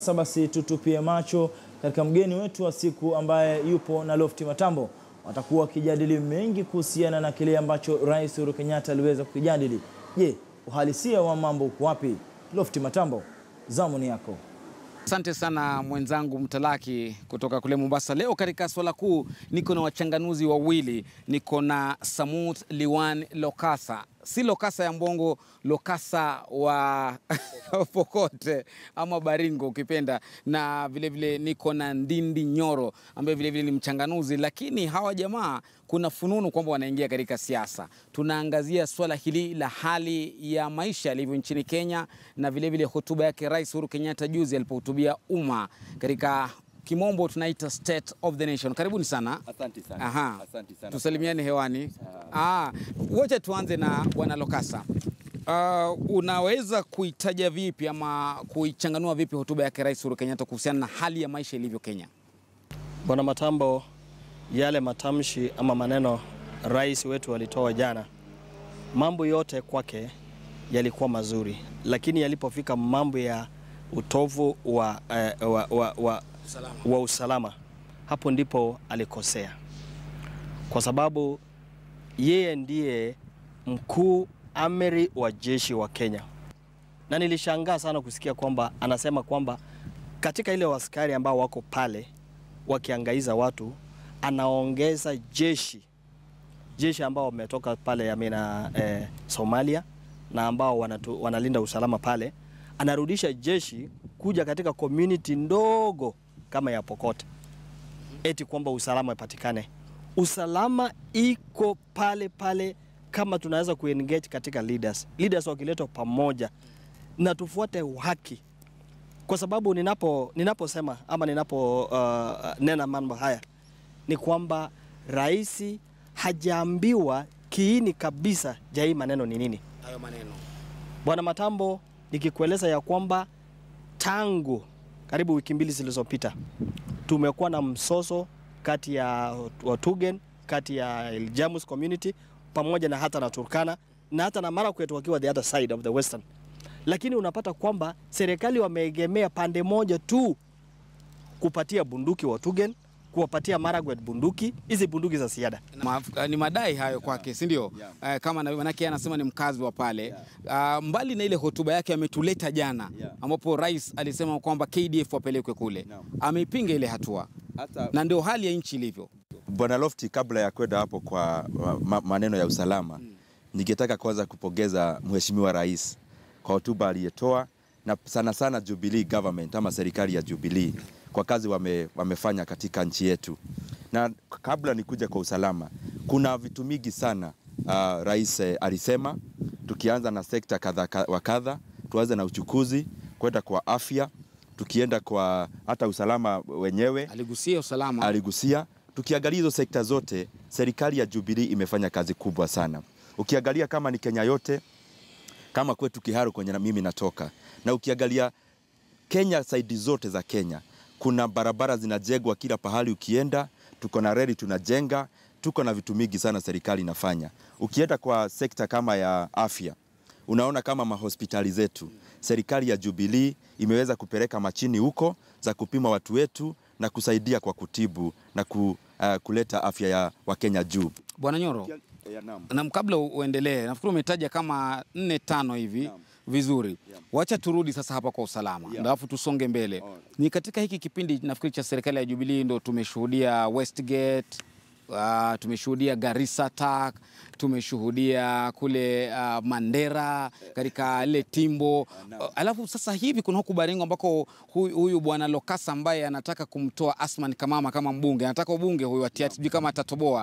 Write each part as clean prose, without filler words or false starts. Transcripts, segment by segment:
Sasa basi tutupie macho katika mgeni wetu wa siku ambaye yupo na Lofty Matambo. Watakuwa wakijadili mengi kuhusiana na kile ambacho Rais Uhuru Kenyatta aliweza kujadili. Je, uhalisia wa mambo uko wapi? Lofty Matambo, zamu ni yako. Asante sana mwenzangu Mtalaki kutoka kule Mombasa. Leo katika swala kuu niko na wachanganuzi wawili. Niko na Samut Liwan Lokasa. Si Lokasa ya Mbongo, Lokasa wa Pokote ama Baringo ukipenda. Na vile vile niko na Ndindi Nyoro ambaye vile vile ni mchanganuzi, lakini hawa jamaa kuna fununu kwamba wanaingia katika siasa. Tunaangazia swala hili la hali ya maisha ilivyo nchini Kenya na vile vile hotuba yake Rais Uhuru Kenyatta juzi alipohutubia umma katika kimombo tunaita State of the Nation. Karibuni sana. Asante sana. Aha. Asante sana. Tusalimiane hewani. Wacha tuanze na Bwana Lokasa. Unaweza kuitaja vipi ama kuichanganua vipi hotuba yake Rais Uhuru Kenyatta kuhusiana na hali ya maisha ilivyo Kenya? Bwana Matambo, yale matamshi ama maneno rais wetu alitoa jana, mambo yote kwake yalikuwa mazuri, lakini yalipofika mambo ya utovu wa usalama, hapo ndipo alikosea. Kwa sababu yeye ndiye mkuu amiri wa jeshi wa Kenya. Na nilishangaa sana kusikia kwamba anasema kwamba katika ile askari ambao wako pale wakiangaiza watu, anaongeza jeshi ambao wametoka pale Somalia na ambao wanalinda usalama pale, anarudisha jeshi kuja katika community ndogo kama ya Pokote, eti kwamba usalama ipatikane. Usalama iko pale kama tunaweza kuengage katika leaders wakiletwa pamoja na tufuate haki. Kwa sababu ninaposema ama nena mambo haya ni kwamba rais hajaambiwa kiini kabisa hii maneno ni nini. Hayo maneno, Bwana Matambo, nikikueleza ya kwamba tangu karibu wiki mbili zilizopita tumekuwa na msoso kati ya Watugen, kati ya Iljamus community pamoja na hata na Turkana na hata na Marakwet wakiwa the other side of the western. Lakini unapata kwamba serikali wameegemea pande moja tu, kupatia bunduki Watugen, kuwapatia Marakwet bunduki, hizi bunduki za ziada. Ni madai hayo kwake, si ndio? Kama na manake anasema ni mkazi wa pale. Mbali na ile hotuba yake ametuleta jana, ambapo rais alisema kwamba KDF wapelekwe kule. Ameipinga ile hatua. Na ndio hali ya nchi ilivyo. Bwana Lofty, kabla ya kwenda hapo kwa maneno ya usalama, ningetaka kwanza kupongeza mheshimiwa rais kwa hotuba aliyetoa, na sana Jubilee government ama serikali ya Jubilee kwa kazi wamefanya katika nchi yetu. Na kabla nikuja kwa usalama, kuna vitu mingi sana rais alisema, tukianza na sekta kadha, tuanze na uchukuzi, kwenda kwa afya, tukienda kwa hata usalama wenyewe. Aligusia usalama. Aligusia. Tukiangalia hizo sekta zote, serikali ya Jubilee imefanya kazi kubwa sana. Ukiangalia kama ni Kenya yote, kama kwetu Kiharu kwenye na mimi natoka, na ukiangalia Kenya side zote za Kenya, kuna barabara zinajengwa kila pahali ukienda, tuko na reli tunajenga, tuko na vitu mingi sana serikali inafanya. Ukienda kwa sekta kama ya afya, unaona kama mahospitali zetu, serikali ya Jubilee imeweza kupeleka machini huko za kupima watu wetu na kusaidia kwa kutibu na kuleta afya ya Wakenya juu. Bwana Nyoro, na kabla uendelee, nafikiri umetaja kama 4-5 hivi. Vizuri. Wacha turudi sasa hapa kwa usalama. Alafu tusonge mbele. Ni katika hiki kipindi nafikiri cha serikali ya Jubilee ndo tumeshuhudia Westgate, tumeshuhudia Garissa attack, tumeshuhudia kule Mandera katika ile Timbo. Alafu sasa hivi kuna huku Baringo ambako huyu Bwana Lokasa ambaye anataka kumtoa Asman Kamama kama mbunge, anataka ubunge huyu atiati kama atatoboa.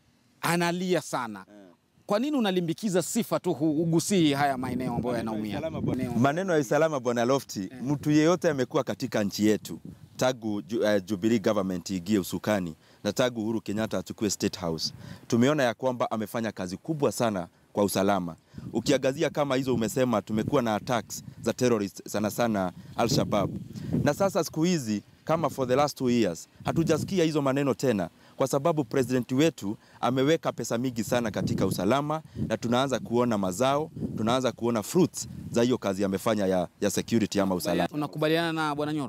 Analia sana. Kwa nini unalimbikiza sifa tu ugusii haya maeneo ambayo yanaumia? Maneno ya usalama Bwana Lofty, mtu yeyote amekuwa katika nchi yetu tangu Jubilee government igie usukani na tangu Uhuru Kenyatta achukue State House, tumeona ya kwamba amefanya kazi kubwa sana kwa usalama. Ukiangazia kama hizo umesema, tumekuwa na attacks za terrorists sana Al-Shabaab. Na sasa siku hizi kama for the last 2 years hatujasikia hizo maneno tena, kwa sababu president wetu ameweka pesa mingi sana katika usalama, na tunaanza kuona mazao, tunaanza kuona fruits za hiyo kazi amefanya ya security ama usalama. Unakubaliana na Bwana Nyoro?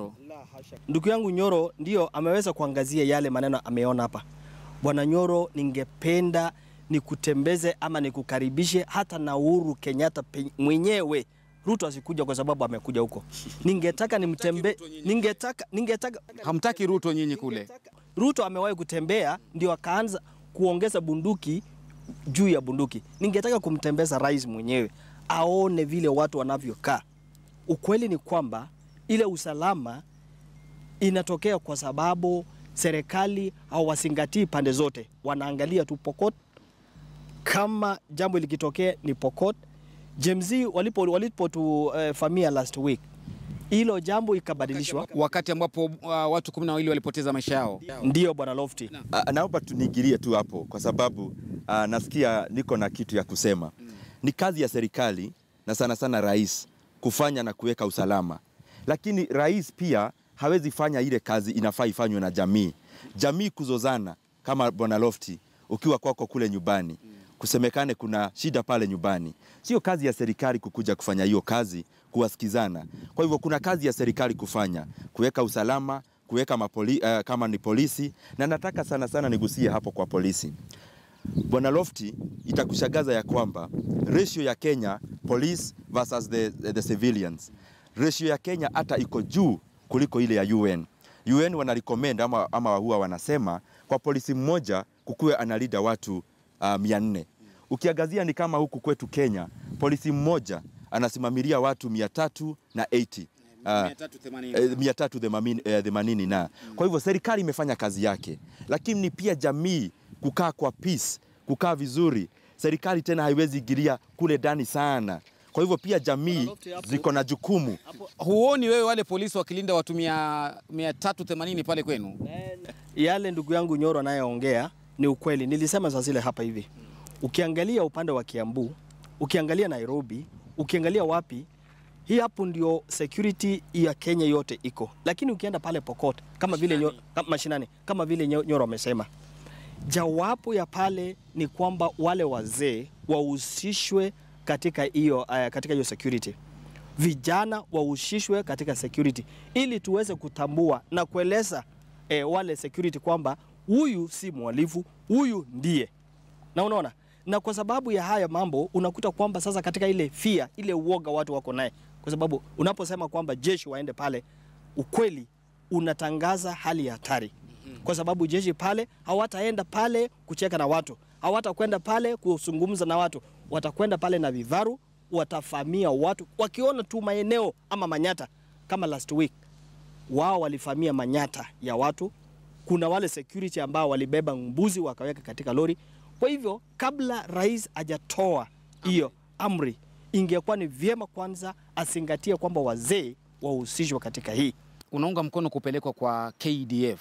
Ndugu yangu Nyoro ndio ameweza kuangazia yale maneno ameona hapa. Bwana Nyoro, ningependa nikutembeze ama nikukaribishe hata na Uhuru Kenyatta mwenyewe. Ruto asikuja kwa sababu amekuja huko. Ningetaka nimtembe, ningetaka Hamtaki Ruto nyinyi kule. Ruto amewahi kutembea ndio akaanza kuongeza bunduki juu ya bunduki. Ningetaka kumtembeza rais mwenyewe aone vile watu wanavyokaa. Ukweli ni kwamba ile usalama inatokea kwa sababu serikali hawazingatii pande zote. Wanaangalia tu Pokot. Kama jambo likitokea ni Pokot. James walipo tufamia last week, hilo jambo ikabadilishwa Wakati ambapo watu 12 walipoteza maisha yao. Ndio bwana Lofty. Naomba tunigirie tu hapo kwa sababu nasikia niko na kitu ya kusema. Ni kazi ya serikali na sana sana rais kufanya na kuweka usalama. Lakini rais pia hawezi fanya ile kazi inafaa ifanywe na jamii. Jamii kuzozana kama bwana Lofty ukiwa kwako kule nyumbani. Kusemekane kuna shida pale nyumbani. Sio kazi ya serikali kukuja kufanya hiyo kazi, kuwasikizana. Kwa hivyo kuna kazi ya serikali kufanya, kuweka usalama, kuweka kama ni polisi, na nataka sana sana nigusie hapo kwa polisi. Bwana Lofty, itakushagaza ya kwamba ratio ya Kenya police versus the civilians. Ratio ya Kenya hata iko juu kuliko ile ya UN. UN wanarecommend ama huwa wanasema kwa polisi mmoja kukuwe analida watu 400. Ukiangazia ni kama huku kwetu Kenya, polisi mmoja anasimamilia watu 380. 380 na. Kwa hivyo serikali imefanya kazi yake. Lakini pia jamii kukaa kwa peace, kukaa vizuri. Serikali tena haiwezi ingilia kule ndani sana. Kwa hivyo pia jamii ziko na jukumu. Huoni wewe wale polisi wakilinda watu 380 pale kwenu? Yale ndugu yangu Nyoro anayeongea ni ukweli. Nilisema sasa zile hapa hivi. Ukiangalia upande wa Kiambu, ukiangalia Nairobi, ukiangalia wapi, hii hapo ndio security ya Kenya yote iko. Lakini ukienda pale Pokot, kama vile mashinani, kama vile Nyoro amesema, jawabu ya pale ni kwamba wale wazee wahusishwe katika hiyo security. Vijana wahusishwe katika security ili tuweze kutambua na kueleza wale security kwamba huyu si mhalifu, huyu ndiye. Na unaona? Na kwa sababu ya haya mambo unakuta kwamba sasa katika ile fear, ile uoga watu wako naye. Kwa sababu unaposema kwamba jeshi waende pale, ukweli unatangaza hali ya hatari. Kwa sababu jeshi pale hawataenda pale kucheka na watu, hawatakwenda pale kuzungumza na watu, watakwenda pale na vivaru, watafamia watu. Wakiona tu maeneo ama manyata kama last week, wao walifamia manyata ya watu. Kuna wale security ambao walibeba mbuzi wakaweka katika lori. Kwa hivyo kabla rais hajatoa hiyo amri, ingekuwa ni vyema kwanza azingatie kwamba wazee wahusishwe katika hii. Unaunga mkono kupelekwa kwa KDF?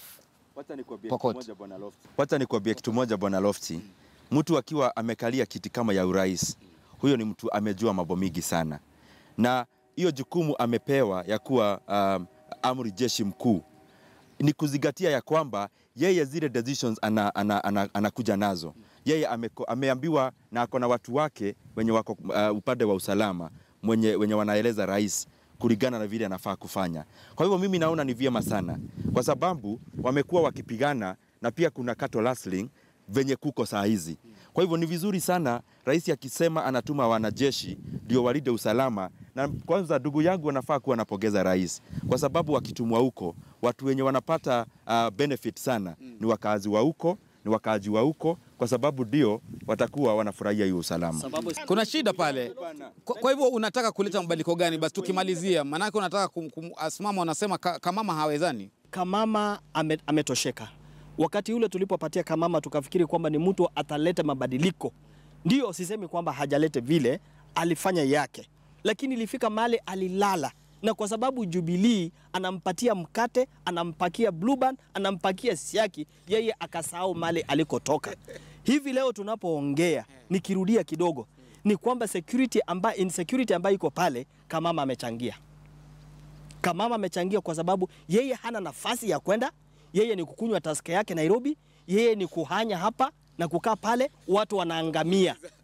Wacha nikwambie kitu moja bwana Lofty. Mtu akiwa amekalia kiti kama ya urais, huyo ni mtu amejua mambo mingi sana. Na hiyo jukumu amepewa ya kuwa amri jeshi mkuu ni kuzingatia ya kwamba yeye zile decisions anakuja nazo. Yeye ameambiwa na ako na watu wake wenye wako upande wa usalama wenye wanaeleza rais kulingana na vile anafaa kufanya. Kwa hivyo mimi naona ni vyema sana kwa sababu wamekuwa wakipigana na pia kuna cattle rustling venye kuko saa hizi. Kwa hivyo ni vizuri sana rais akisema anatuma wanajeshi ndio walinde usalama, na kwanza ndugu yangu wanafaa kuwa napongeza rais kwa sababu wakitumwa huko watu wenye wanapata benefit sana ni wakazi wa huko, ni wakaaji wa huko, kwa sababu ndio watakuwa wanafurahia hiyo usalama. Kuna shida pale. Kwa hivyo unataka kuleta mabadiliko gani? Basi tukimalizia, manake unataka asimama wanasema Kamama hawezani. Kamama ametosheka. Wakati ule tulipopatia Kamama tukafikiri kwamba ni mtu ataleta mabadiliko. Ndio sisemi kwamba hajalete vile, alifanya yake. Lakini ilifika mahali alilala. Na kwa sababu Jubilee anampatia mkate, anampakia blue band, anampakia siaki, yeye akasahau mahali alikotoka. Hivi leo tunapoongea, nikirudia kidogo, ni kwamba insecurity ambayo iko pale, Kamama amechangia. Kamama amechangia kwa sababu yeye hana nafasi ya kwenda, yeye ni kukunywa taska yake Nairobi, yeye ni kuhanya hapa na kukaa pale, watu wanaangamia.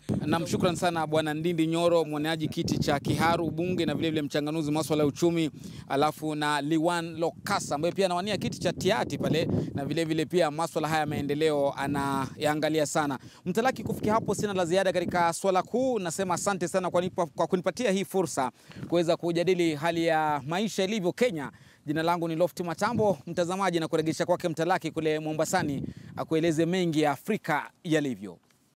Na mshukran sana Bwana Ndindi Nyoro, mwaniaji kiti cha Kiharu bunge na vile vile mchanganuzi masuala ya uchumi, alafu na Liwan Lokasa ambaye pia anawania kiti cha Tiati pale na vile vile pia masuala haya maendeleo anayaangalia sana. Mtalaki, kufikia hapo sina la ziada katika swala kuu. Nasema asante sana kwa kunipatia hii fursa kuweza kujadili hali ya maisha ilivyo Kenya. Jina langu ni Lofty Matambo, mtazamaji, na kuregesha kwake Mtalaki kule Mombasani akueleze mengi ya Afrika yalivyo.